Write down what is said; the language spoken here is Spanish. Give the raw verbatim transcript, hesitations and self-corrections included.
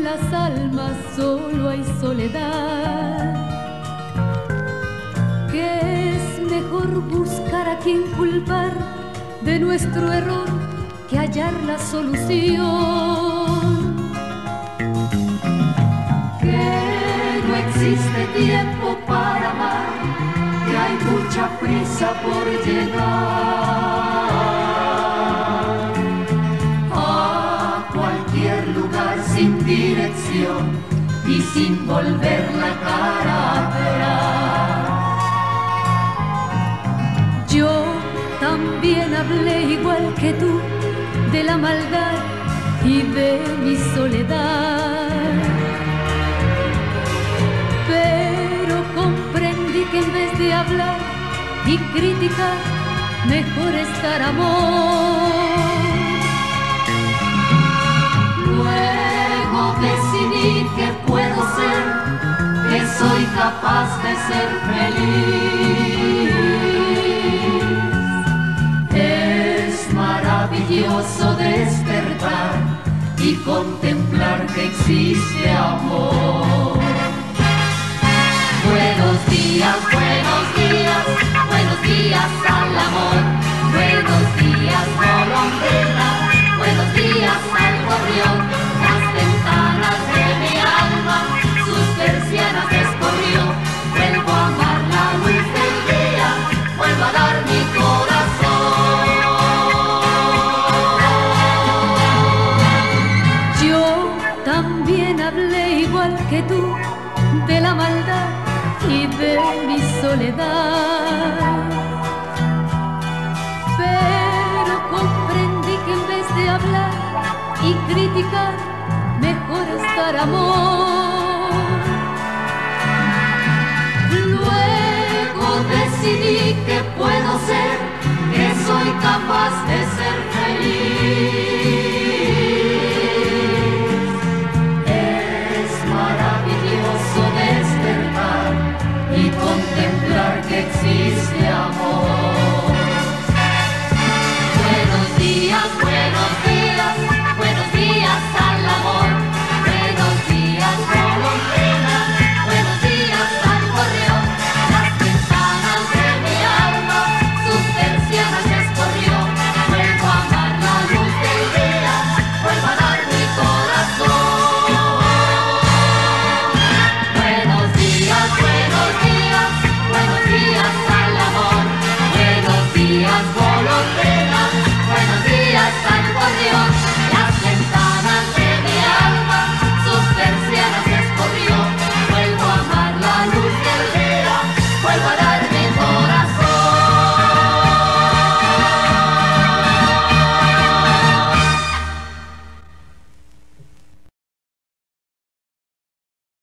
en las almas solo hay soledad, que es mejor buscar a quien culpar de nuestro error que hallar la solución. Que no existe tiempo para amar, que hay mucha prisa por llegar a cualquier lugar sin dirección y sin volver la cara atrás. Yo también hablé igual que tú de la maldad y de mi soledad, pero comprendí que en vez de hablar y criticar, mejor estar amor. Luego decidí que puedo ser, que soy capaz de ser feliz. Es maravilloso despertar y contemplar que existe amor. Buenos días, buenos días, buenos días al amor. Buenos días, golondrina, buenos días al gorrión. Las ventanas de mi alma, sus persianas descorrió. Vuelvo a amar la luz del día, vuelvo a dar mi corazón. Yo también hablé igual que tú de la maldad y de mi soledad, pero comprendí que en vez de hablar y criticar, mejor estar amor. Luego decidí que puedo ser, que soy capaz de ser feliz. Es maravilloso despertar y contemplar que existe amor. Buenos días, buenos días, buenos días al amor. Buenos días, golondrina, buenos días al gorrión. Las ventanas de mi alma, sus persianas escorrió. Vuelvo a amar la luz del día, vuelvo a dar mi corazón. Buenos días, buenos días, buenos días al amor. Buenos días.